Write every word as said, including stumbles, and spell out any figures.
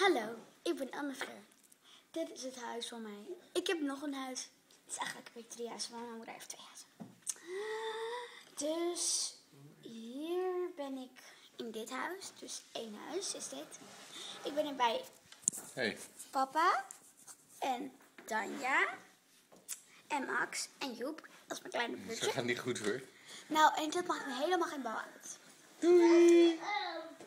Hallo, ik ben Annefleur. Dit is het huis van mij. Ik heb nog een huis. Het is eigenlijk weer drie huizen, maar mijn moeder heeft twee huizen. Dus hier ben ik in dit huis. Dus één huis is dit. Ik ben er bij Hey. papa en Tanja en Max en Joep. Dat is mijn kleine broertje. Dat gaat niet goed hoor. Nou, en dit maakt me helemaal geen bal uit. Doei!